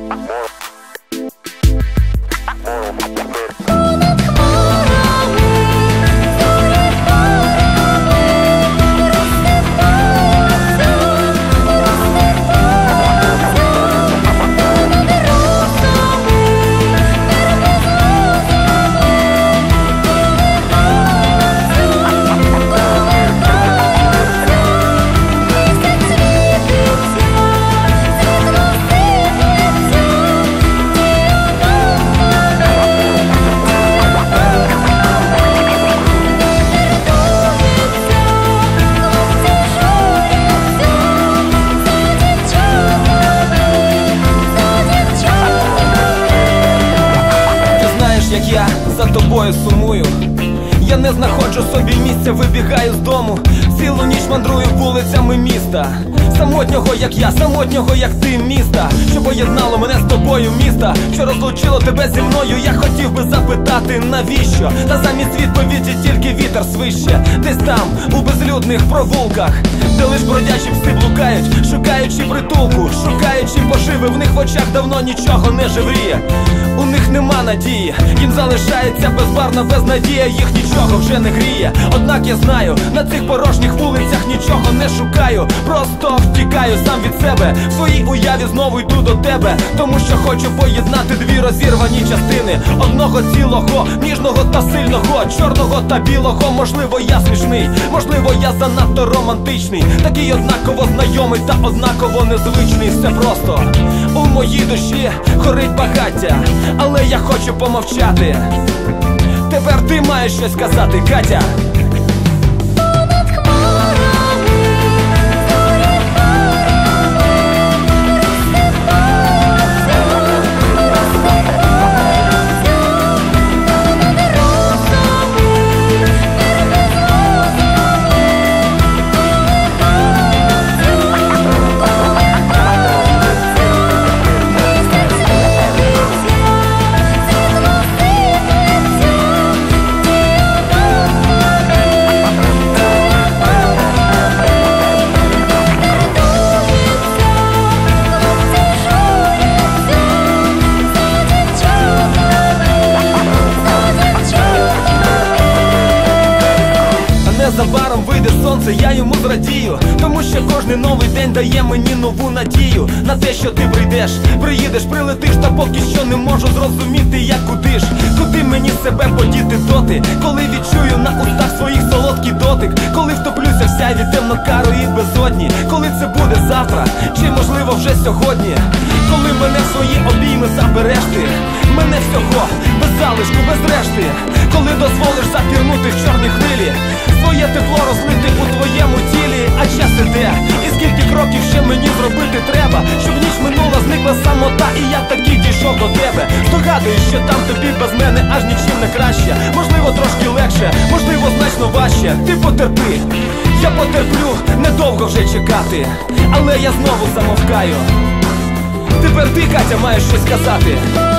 Я за тобою сумую, я не знаходжу собі місця, вибігаю з дому, цілу ніч мандрую вулицями міста. Самотнього, як я, самотнього, як ти, міста, що поєднало мене з тобою, міста, що розлучило тебе зі мною. Я хотів би запитати, навіщо? Та замість відповіді тільки вітер свище. Десь там, у безлюдних провулках, де лиш бродячі пси блукають, шукаючи притулку, шукаючи поживи. В них в очах давно нічого не живріє, у них нема надії, їм залишається безбарна безнадія, їх нічого вже не гріє. Однак я знаю, на цих порожніх вулицях нічого не шукаю, просто втікаю сам від себе, в своїй уяві знову йду до тебе, тому що хочу поєднати дві розірвані частини одного цілого, ніжного та сильного, чорного та білого. Можливо, я смішний, можливо, я занадто романтичний, такий однаково знайомий та однаково незвичний. Все просто у моїй душі горить багаття, але я хочу помовчати. Тепер ти маєш щось сказати, Катя. Незабаром вийде сонце, я йому зрадію, тому що кожний новий день дає мені нову надію на те, що ти прийдеш, приїдеш, прилетиш, та поки що не можу зрозуміти, як куди мені себе подіти доти, коли відчую на устах своїх солодкий дотик, коли втоплюся в сяйві темно-карої безодні, коли це буде завтра, чи можливо вже сьогодні, коли мене в свої обійми забереш ти, мене всього, без залишку, без решти, коли дозволиш запірнути в чорні хвилі, своє тепло розлити у твоєму тілі. А час іде, і скільки кроків ще мені зробити треба, щоб ніч минула, зникла самота, і я таки дійшов до тебе. Здогадуюсь, що там тобі без мене аж нічим не краще, можливо трошки легше, можливо значно важче. Ти потерпи, я потерплю, недовго вже чекати, але я знову замовкаю. Тепер ти, Катя, маєш щось сказати.